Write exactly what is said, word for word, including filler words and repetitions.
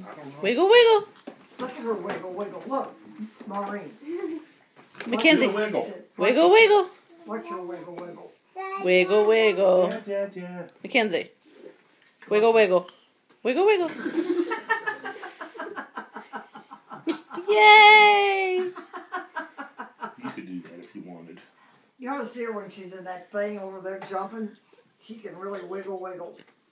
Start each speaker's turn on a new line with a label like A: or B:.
A: I don't know.
B: Wiggle, wiggle.
C: Look at her wiggle, wiggle. Look, Maureen.
B: Mackenzie.
A: Wiggle.
B: Wiggle, wiggle.
C: What's your wiggle, wiggle?
B: Wiggle, wiggle.
A: Yeah, yeah, yeah.
B: Mackenzie. Wiggle, wiggle. Wiggle, wiggle. Yay!
A: You could do that if you wanted.
C: You ought to see her when she's in that thing over there jumping. She can really wiggle, wiggle.